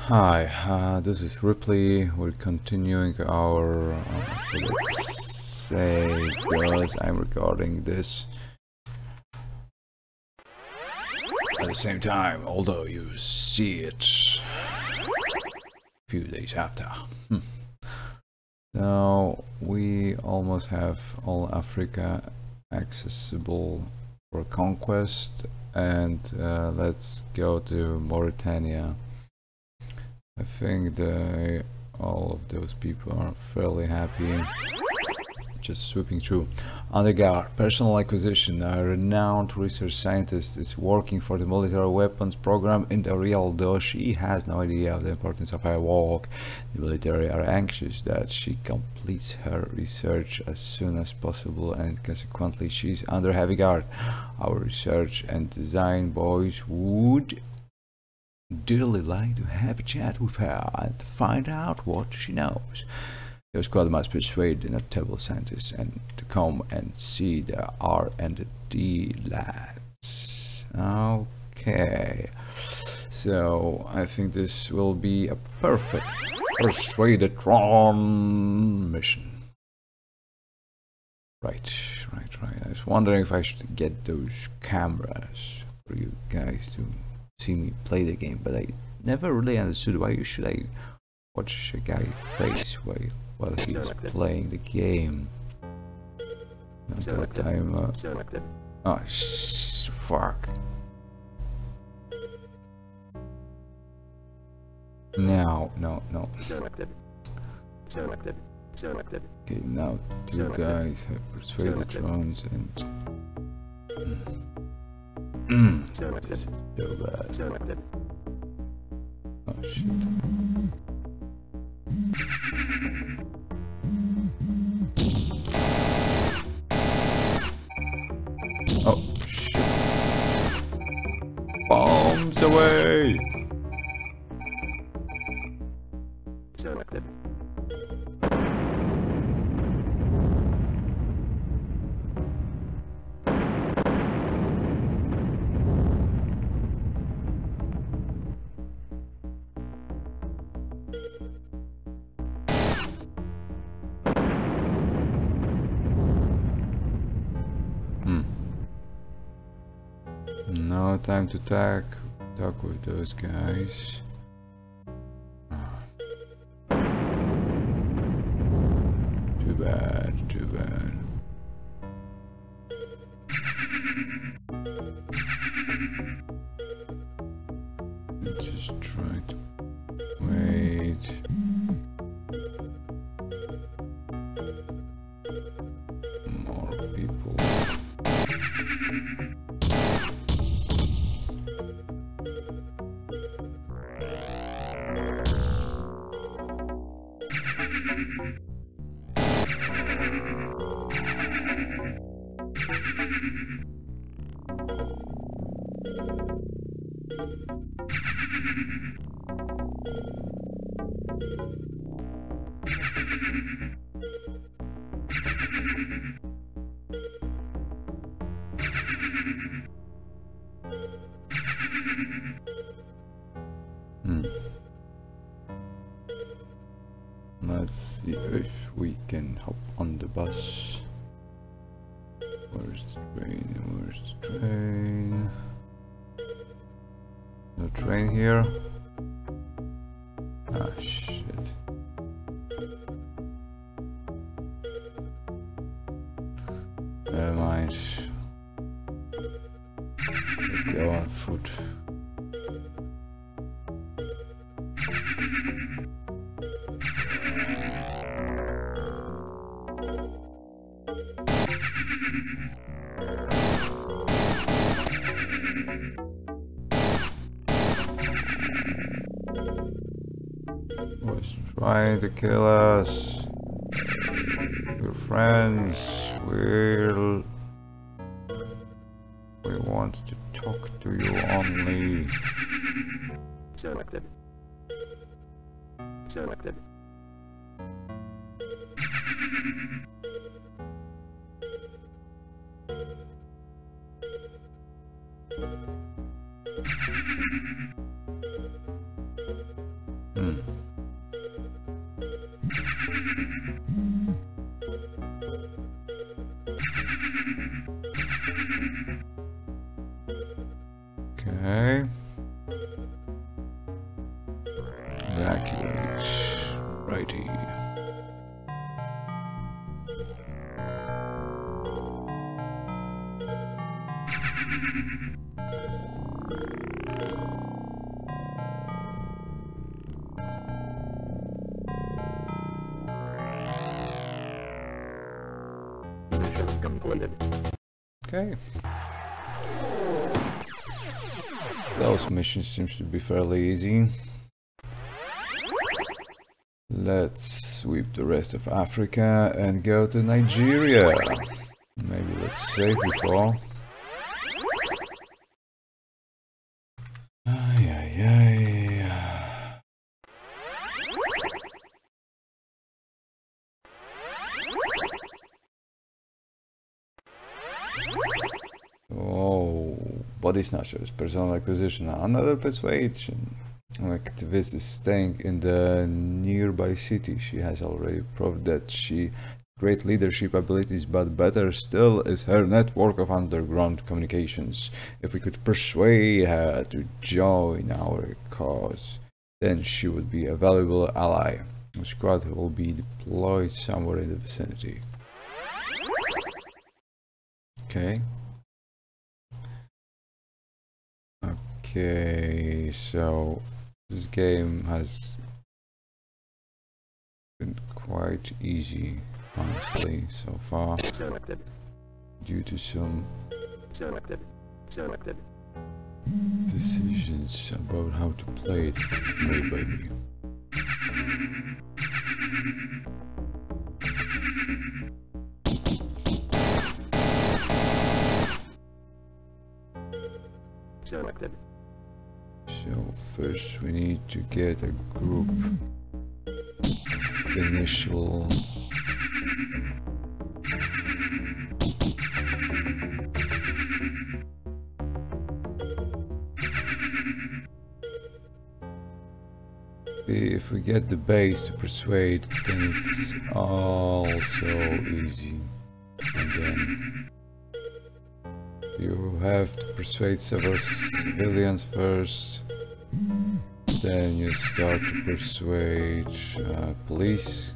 Hi, this is Ripley. We're continuing our, let's say, because I'm recording this at the same time, although you see it a few days after. So we almost have all Africa accessible for conquest, and let's go to Mauritania. I think all of those people are fairly happy. Just sweeping through. Underguard, personal acquisition. A renowned research scientist is working for the military weapons program in the real, though she has no idea of the importance of her work. The military are anxious that she completes her research as soon as possible, and consequently she's under heavy guard. Our research and design boys would dearly like to have a chat with her and find out what she knows. Your squad must persuade the notable scientists and to come and see the R&D lads. Okay, so I think this will be a perfect persuade-a-tron mission. Right. I was wondering if I should get those cameras for you guys to see me play the game, but I never really understood why should I watch a guy face while he's playing the game. Not that I'm oh fuck. No. Okay, now two guys have persuaded drones and this is so bad. Oh shit. Oh shit. Bombs away! No time to talk with those guys. Too bad. Just try to wait. More people. Let's see if we can hop on the bus. Where's the train? No train here. Ah shit. Never mind. Let's go on foot. Was trying to kill us. We're friends. We want to talk to you only. Okay. Those missions seems to be fairly easy. Let's sweep the rest of Africa and go to Nigeria. Maybe let's save before. Ay, ay, ay. Oh, body snatchers, personal acquisition, another persuasion. Activist is staying in the nearby city. She has already proved that she great leadership abilities, but better still is her network of underground communications. If we could persuade her to join our cause, then she would be a valuable ally. The squad will be deployed somewhere in the vicinity. Okay. Okay, so this game has been quite easy, honestly, so far, due to some decisions about how to play it made by me. So first we need to get a group initial if we get the base to persuade, then it's also easy. And then you have to persuade several civilians first, then you start to persuade police,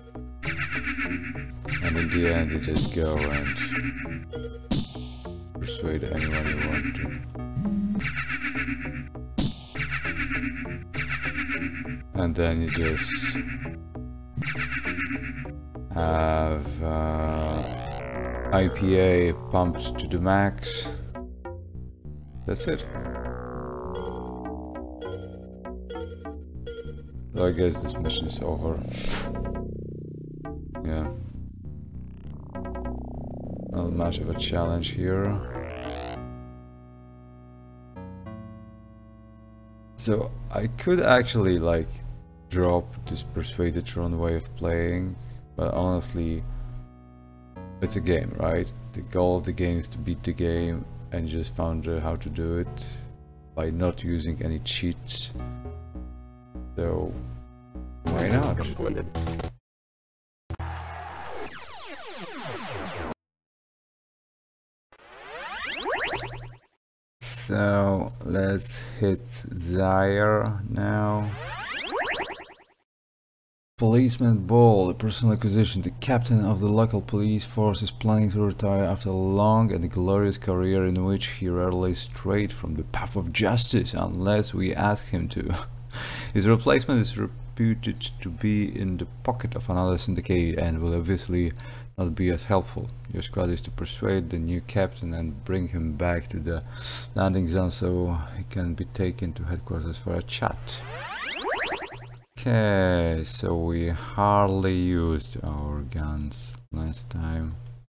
and in the end you just go and persuade anyone you want to. And then you just have IPA pumped to the max. That's it. So I guess this mission is over. Yeah. Not much of a challenge here. So I could actually like drop this persuaded-tron way of playing, but honestly it's a game, right? The goal of the game is to beat the game, and just found how to do it by not using any cheats. So why not? So let's hit Zair now. Policeman Bull, a personal acquisition. The captain of the local police force is planning to retire after a long and glorious career in which he rarely strayed from the path of justice unless we ask him to. His replacement is reputed to be in the pocket of another syndicate and will obviously not be as helpful. Your squad is to persuade the new captain and bring him back to the landing zone so he can be taken to headquarters for a chat. Okay, so we hardly used our guns last time.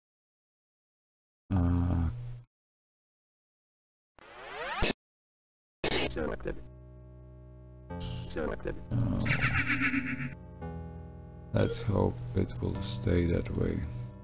Let's hope it will stay that way.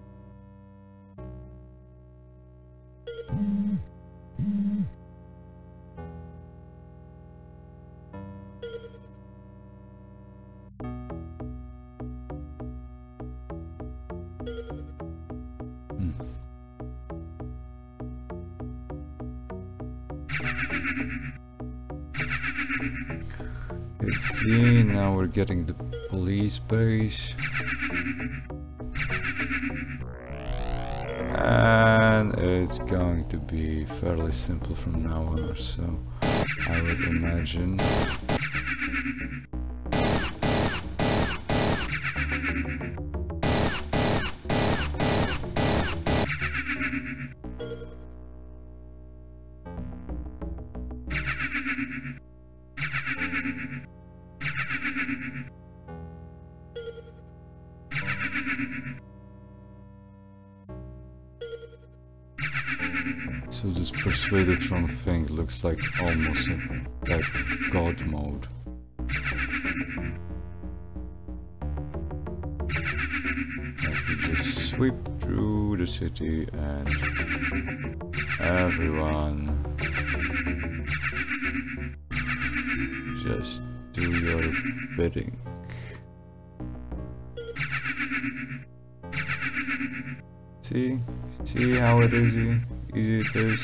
Let's see, now we're getting the police base. And it's going to be fairly simple from now on or so, I would imagine. So this Persuadatron thing looks like almost like God mode. Like you just sweep through the city and everyone just do your bidding. See how easy it is?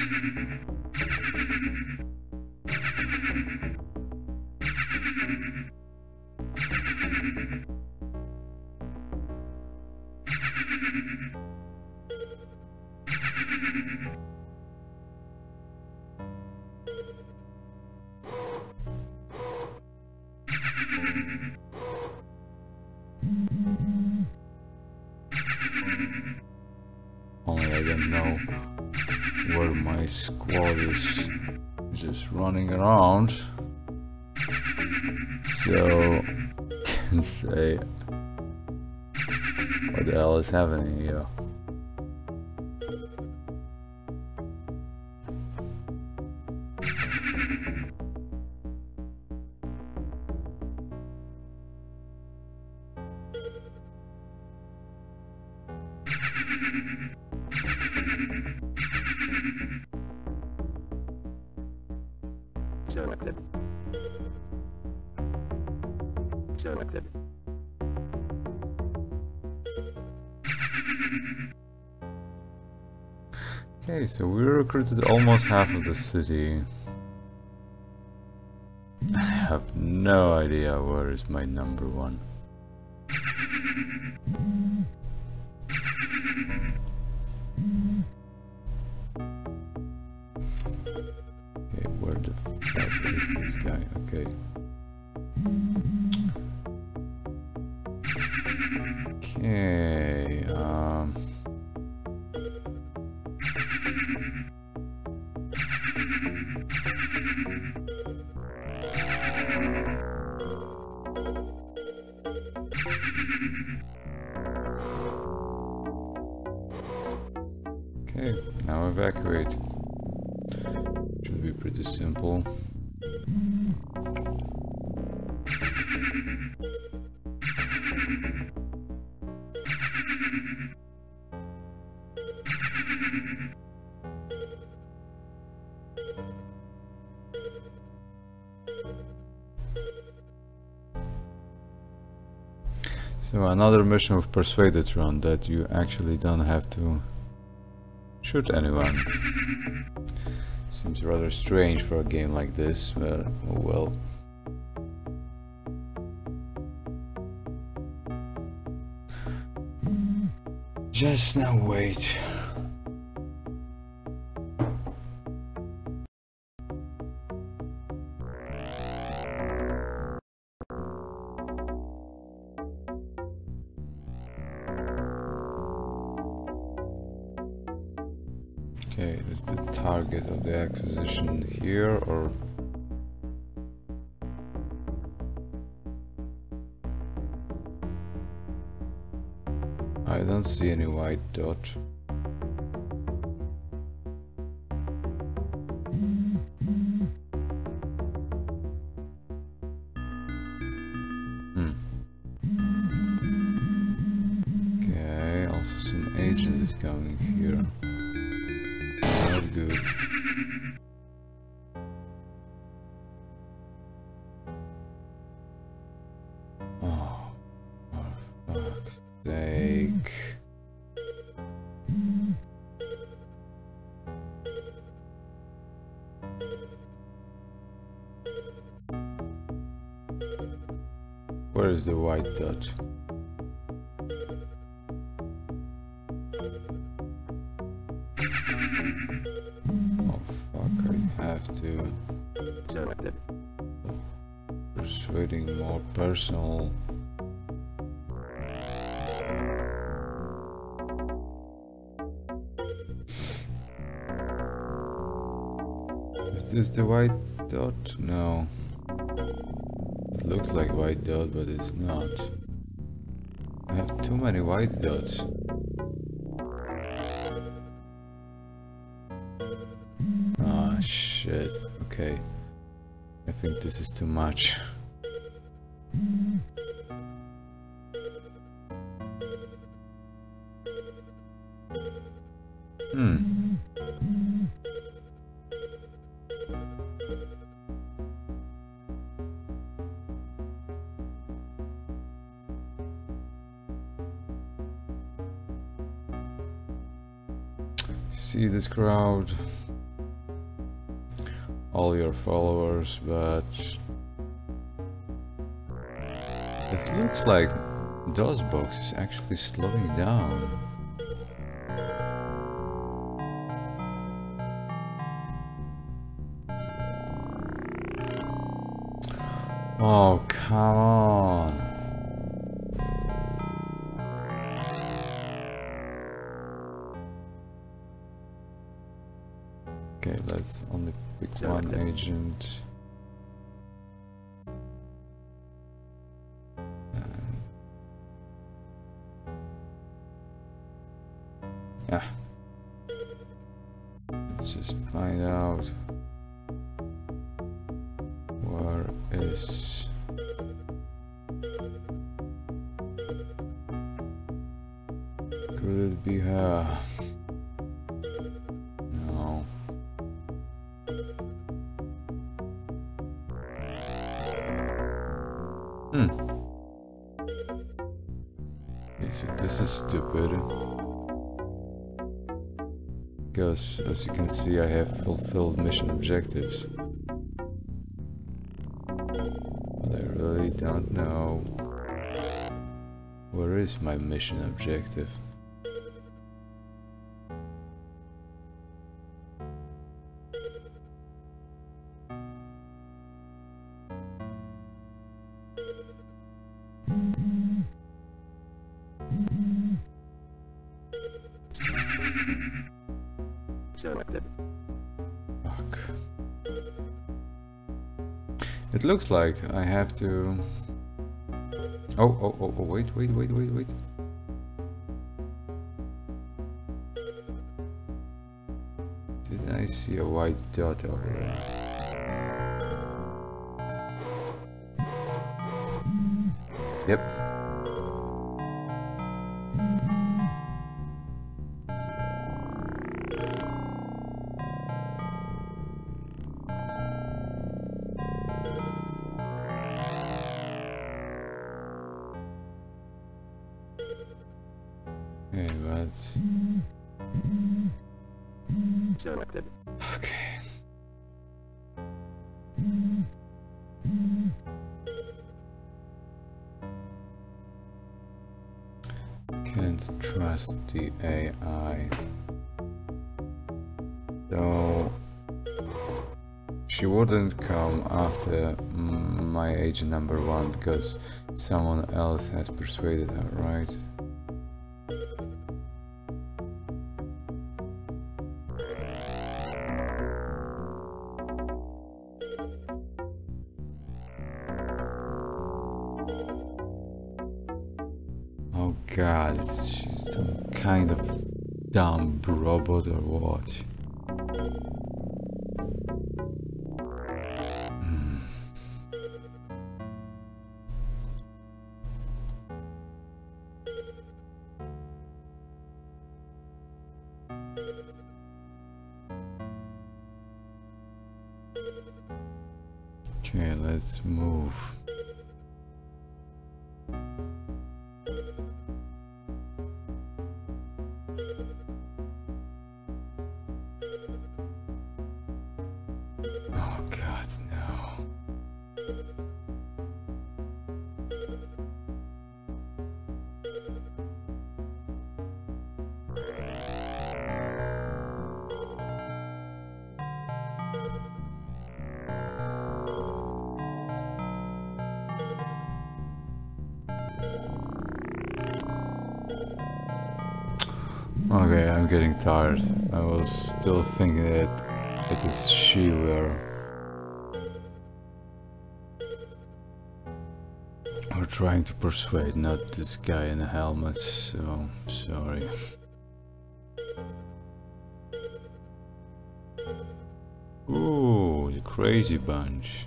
Only I don't know where my squad is just running around, so I can say what the hell is happening here. Okay, so we recruited almost half of the city. I have no idea where is my number one. Okay, where the fuck is this guy? Okay. Okay, okay, now evacuate. Should be pretty simple. So another mission with Persuadatron, that you actually don't have to shoot anyone. Seems rather strange for a game like this, but oh well. Just now wait. Okay, is the target of the acquisition here or? I don't see any white dot. Okay, also some agent is coming here. Not good. Oh, for fuck's sake. Where is the white dot? Oh fuck, I have to... Persuading more personal. Is this the white dot? No. It looks like white dot, but it's not. I have too many white dots. Ah, shit. Okay. I think this is too much. See this crowd, all your followers, but it looks like DOSBox is actually slowing down. Oh, come on. Okay, let's only pick one agent. Let's just find out where is... Could it be her? No. Okay, so this is stupid. Because, as you can see, I have fulfilled mission objectives. But I really don't know where is my mission objective. Fuck. It looks like I have to... Oh, wait. Did I see a white dot over there? Yep. Okay, but... Okay. Can't trust the AI. So... She wouldn't come after my agent number 1 because someone else has persuaded her, right? Oh god, she's some kind of dumb robot or what? Okay, let's move. Oh god, no. Okay, I'm getting tired. I was still thinking that it is she we're trying to persuade, not this guy in a helmet, so sorry. Ooh, the crazy bunch.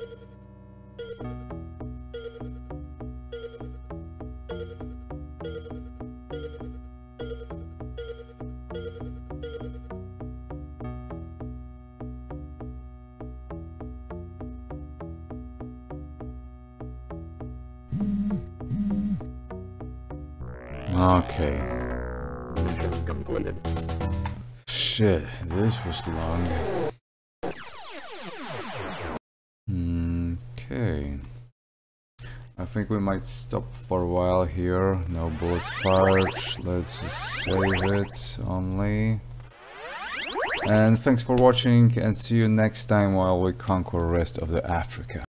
Okay. Shit, this was long. Okay. I think we might stop for a while here. No bullets fired. Let's just save it only. And thanks for watching, and see you next time while we conquer the rest of the Africa.